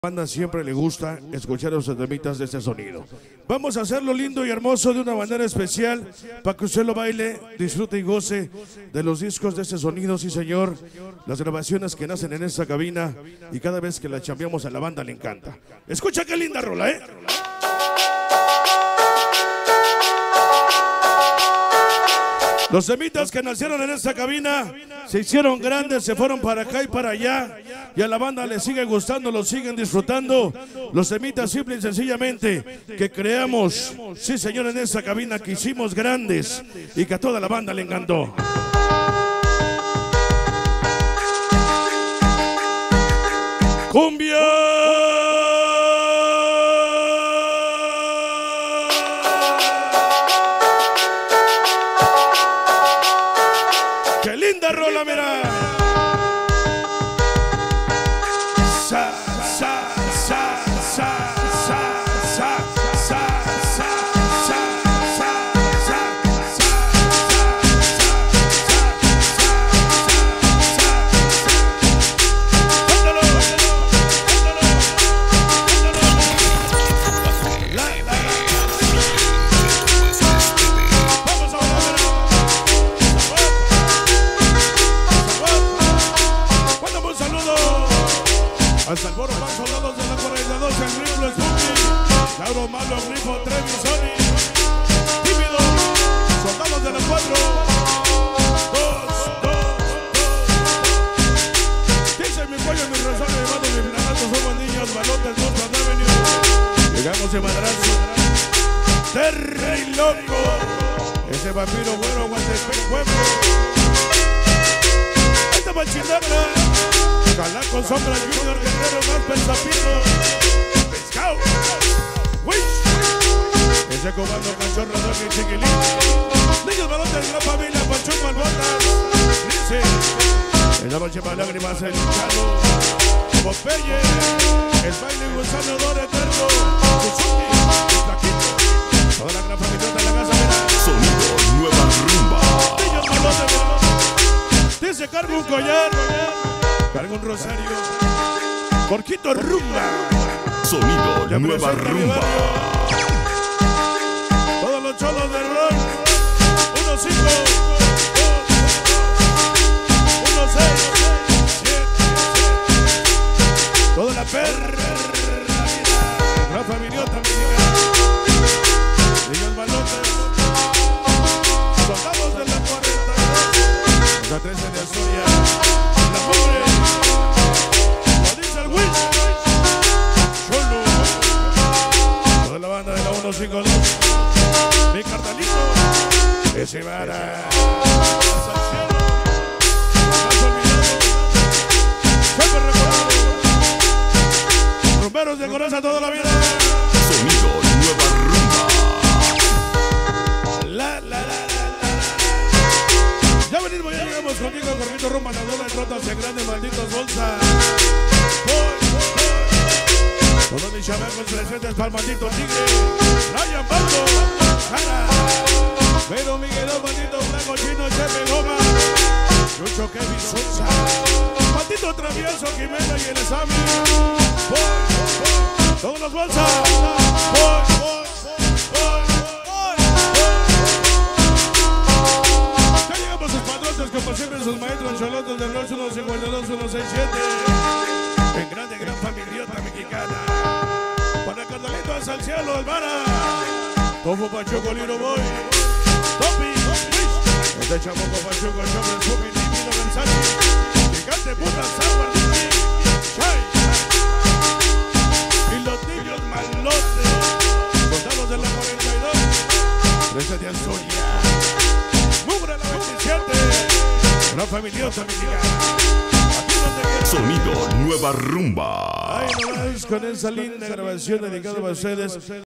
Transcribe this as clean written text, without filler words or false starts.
Banda siempre le gusta escuchar los temitas de este sonido. Vamos a hacerlo lindo y hermoso de una manera especial para que usted lo baile, disfrute y goce de los discos de este sonido, sí señor. Las grabaciones que nacen en esta cabina y cada vez que la chambeamos a la banda le encanta. Escucha qué linda rola, ¿eh? Los temitas que nacieron en esta cabina se hicieron grandes, se fueron para acá y para allá. Y a la banda le sigue gustando, lo siguen disfrutando. Los temitas simple y sencillamente que creamos, sí señor, en esta cabina que hicimos grandes y que a toda la banda le encantó. ¡Cumbia! ¡Qué linda rola, mira! Sa, sa, sa, sa, sa, sa, sa, sa, sa, hasta el Boro van soldados de la 42, el Grifo Spooky, Lauro Malo, Grifo, Trevi, Sony, Tímido, soldados de la 4, 2. Dice mi pollo, mi rosario, mi mano, mi planato, somos niños, balotes, North Avenue. Llegamos de madrazo, Terry Loco, ese vampiro güero, Guantepec, Pueblo. Esta machinata. Calaco, Sombra, Junior, Guerrero, más Pensapito, Pescado, Wish, ese comando, Cachorro, Doggy, Chiquilín, niños balotes, gran familia, Pachón, Malbotas, Lince, esa noche más lágrimas, el hinchado, Popeye, el baile, Gusano, Dor Eterno, Suzuki, Flaquito, toda la gran familia de la casa, Sonido Nueva Rumba. Niños balotes, dice cargo un collar, carga un rosario, Porquito Rumba. Sonido Nueva Rumba. Todos los cholos del rock. 1, 5, 2, 1, 6, 7. Toda la perra. Rafa Viniota, niños balotes. Soldados de la 42. La 13 de Astoria. La pobre. De la 152, mi carnalito, ese vara, hasta el cielo, más olvidado, siempre recordado, rumberos de Coraza toda la vida. Sonido Nueva Rumba. Ya venimos, ya llegamos contigo, Corrito Rumba, la dola de trotas en grande, malditos bolsas. Todos mis chamacos presentes para el maldito Tigre, Ryan Baldo, Jara, Pero Miguelón, maldito Blanco, Chino, Chepe Goma, Lucho Kevin Sosa, maldito Travieso, Jimena y el Exami, todos los bolsas, ya llegamos sus padrotes, como siempre sus maestros, cholotos del norte, 152, 167. En grande, gran familiota mexicana. Para Carnalito hasta el cielo, el vara. Tofu Pachuco, Liro Boy. Topi, este chamoco Pachuco, Chobre, Spupi, Divino, Versace. Gigante, puta, Sauer, Chay. Y los niños malotes. Soldados de la 42. 13 de Astoria. Mugre la 27. Gran familiota mexicana. Sonido Nueva Rumba. Ay, no más con esa linda grabación dedicada a ustedes.